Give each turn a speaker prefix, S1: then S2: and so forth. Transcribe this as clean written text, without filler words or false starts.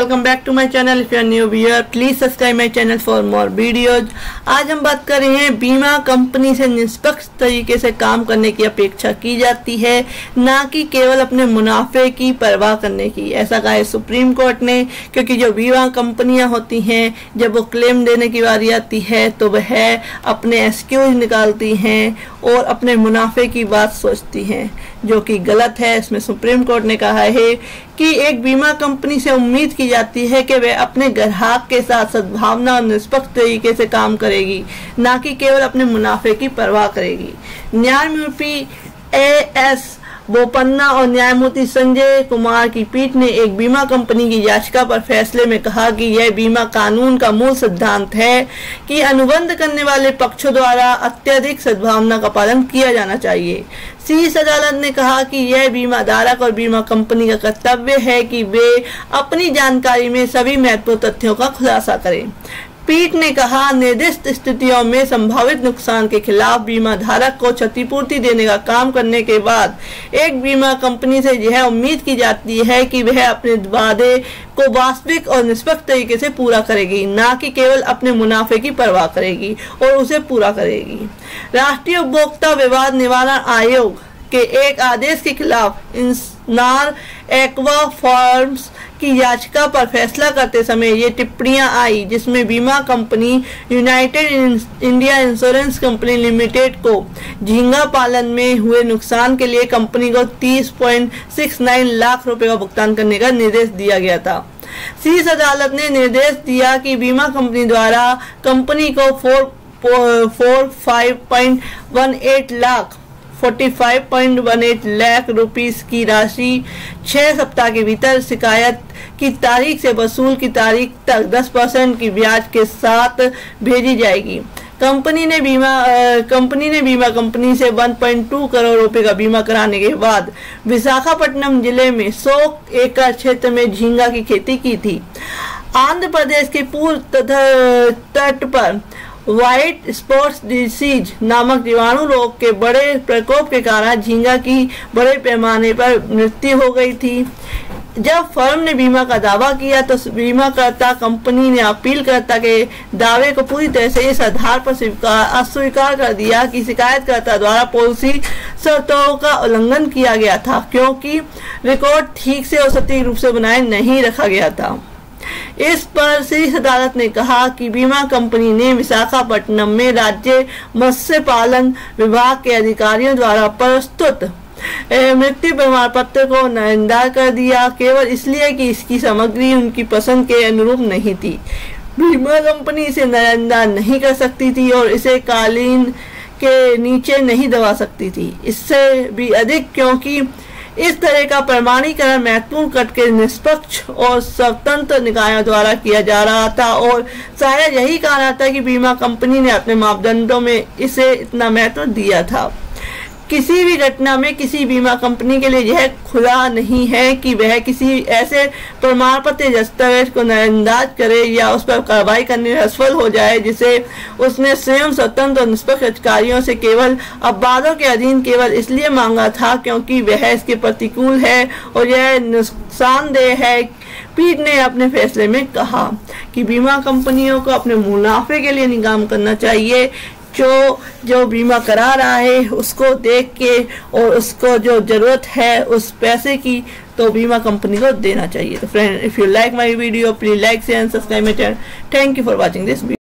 S1: Welcome back to my channel. If you are new viewer please subscribe my channel for more videos. आज हम बात कर रहे हैं बीमा कंपनी से निष्पक्ष तरीके से काम करने की अपेक्षा की जाती है, ना कि केवल अपने मुनाफे की परवाह करने की। ऐसा कहा है सुप्रीम कोर्ट ने, क्योंकि जो बीमा कंपनियां होती हैं जब वो क्लेम देने की बारी आती है तो वह अपने एक्सक्यूज निकालती हैं और अपने मुनाफे की बात सोचती हैं, जो कि गलत है। इसमें सुप्रीम कोर्ट ने कहा है कि एक बीमा कंपनी से उम्मीद की जाती है कि वह अपने ग्राहक के साथ सद्भावना और निष्पक्ष तरीके से काम करेगी, ना कि केवल अपने मुनाफे की परवाह करेगी। न्यायमूर्ति एएस बोपन्ना और न्यायमूर्ति संजय कुमार की पीठ ने एक बीमा कंपनी की याचिका पर फैसले में कहा कि यह बीमा कानून का मूल सिद्धांत है कि अनुबंध करने वाले पक्षों द्वारा अत्यधिक सद्भावना का पालन किया जाना चाहिए। शीर्ष अदालत ने कहा कि यह बीमा धारक और बीमा कंपनी का कर्तव्य है कि वे अपनी जानकारी में सभी महत्वपूर्ण तथ्यों का खुलासा करें। पीठ ने कहा, निर्दिष्ट स्थितियों में संभावित नुकसान के खिलाफ बीमा धारक को क्षतिपूर्ति देने का काम करने के बाद एक बीमा कंपनी से यह उम्मीद की जाती है कि वह अपने वादे को वास्तविक और निष्पक्ष तरीके से पूरा करेगी, ना कि केवल अपने मुनाफे की परवाह करेगी और उसे पूरा करेगी। राष्ट्रीय उपभोक्ता विवाद निवारण आयोग के एक आदेश के खिलाफ इंस्नार एक्वा फॉर्म्स की याचिका पर फैसला करते समय ये टिप्पणियां आई, जिसमें बीमा company United India Insurance Company Limited को झींगा पालन में हुए नुकसान के लिए कंपनी को 30.69 लाख रुपए का भुगतान करने का निर्देश दिया गया था। शीर्ष अदालत ने निर्देश दिया कि बीमा कंपनी द्वारा कंपनी को 45.18 लाख रुपीस की राशि 6 सप्ताह के भीतर शिकायत की तारीख से वसूल की तारीख तक 10% की ब्याज के साथ भेजी जाएगी। कंपनी ने बीमा कंपनी से 1.2 करोड़ रुपए का बीमा कराने के बाद विशाखापट्टनम जिले में 100 एकड़ क्षेत्र में झींगा की खेती की थी। आंध्र प्रदेश के पूर्व तट पर व्हाइट स्पॉट्स डिसीज नामक जीवाणु रोग के बड़े प्रकोप के कारण झींगा की बड़े पैमाने पर मृत्यु हो गई थी। जब फर्म ने बीमा का दावा किया तो बीमाकर्ता कंपनी ने अपीलकर्ता के दावे को पूरी तरह से इस आधार पर अस्वीकार कर दिया कि शिकायतकर्ता द्वारा पॉलिसी शर्तों का उल्लंघन किया गया था, क्योंकि रिकॉर्ड ठीक से और सटीक रूप से बनाए नहीं रखा गया था। इस पर शीर्ष अदालत ने कहा कि बीमा कंपनी ने विशाखापट्टनम में राज्य मत्स्य पालन विभाग के अधिकारियों द्वारा प्रस्तुत मृत्यु प्रमाण पत्र को नामंजूर कर दिया, केवल इसलिए कि इसकी सामग्री उनकी पसंद के अनुरूप नहीं थी। बीमा कंपनी इसे नामंजूर नहीं कर सकती थी और इसे कालीन के नीचे नहीं दबा सकती थी। इससे भी अधिक क्योंकि इस तरह का प्रमाणीकरण महत्वपूर्ण कट के निष्पक्ष और स्वतंत्र निकायों द्वारा किया जा रहा था, और शायद यही कारण था कि बीमा कंपनी ने अपने मापदंडों में इसे इतना महत्व दिया था। किसी भी घटना में किसी बीमा कंपनी के लिए यह खुला नहीं है कि वह किसी ऐसे प्रमाण पत्र दस्तावेज को नजरअंदाज करे या उस पर कार्रवाई करने में असफल हो जाए जिसे उसने स्वयं स्वतंत्र और निष्पक्ष अधिकारियों से केवल अपवादों के अधीन केवल इसलिए मांगा था क्योंकि वह इसके प्रतिकूल है और यह नुकसानदेह है। पीठ ने अपने फैसले में कहा कि बीमा कंपनियों को अपने मुनाफे के लिए नहीं काम करना चाहिए। जो बीमा करा रहा है उसको देख के और उसको जो जरूरत है उस पैसे की तो बीमा कंपनी को देना चाहिए। तो friend, if you like my video please like share and subscribe my channel. Thank you for watching this video.